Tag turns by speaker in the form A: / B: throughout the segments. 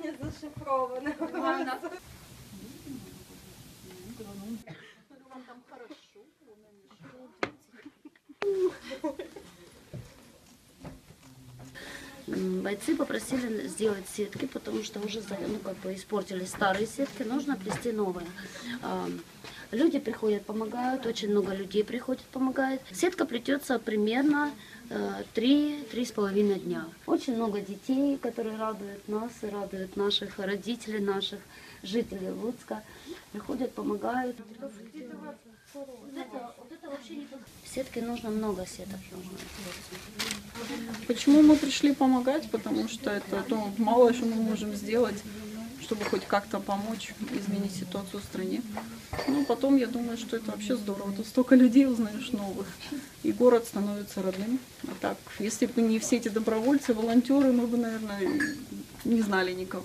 A: Посилання зашифроване.
B: Бойцы попросили сделать сетки, потому что уже испортились старые сетки, нужно плести новые. Люди приходят, помогают, очень много людей приходит, помогает. Сетка плетется примерно 3-3,5 дня. Очень много детей, которые радуют нас и радуют наших родителей, наших жителей Луцка. Приходят, помогают. Сетки нужно, много сеток нужно.
C: Почему мы пришли помогать? Потому что это мало что мы можем сделать, чтобы хоть как-то помочь изменить ситуацию в стране. Ну, потом я думаю, что это вообще здорово. Тут столько людей узнаешь новых, и город становится родным. А так, если бы не все эти добровольцы, волонтеры, мы бы, наверное, не знали никого.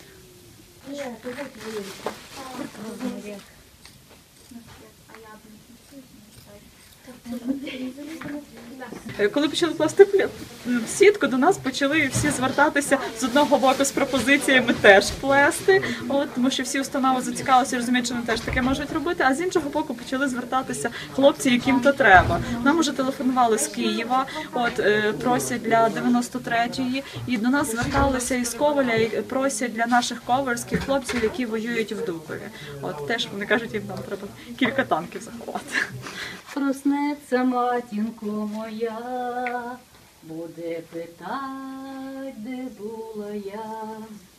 D: Коли почали плести сітку, до нас почали всі звертатися з одного боку з пропозиціями теж плести, тому що всі установи зацікавилися, розуміють, що вони теж таке можуть робити, а з іншого боку почали звертатися хлопці, яким то треба. Нам уже телефонували з Києва, просять для 93-ї, і до нас зверталися із Коваля, і просять для наших ковальських хлопців, які воюють в Дубові. Теж вони кажуть, їм нам треба кілька танків заховати.
B: Проснеться матінко моя, буде питать, де була я.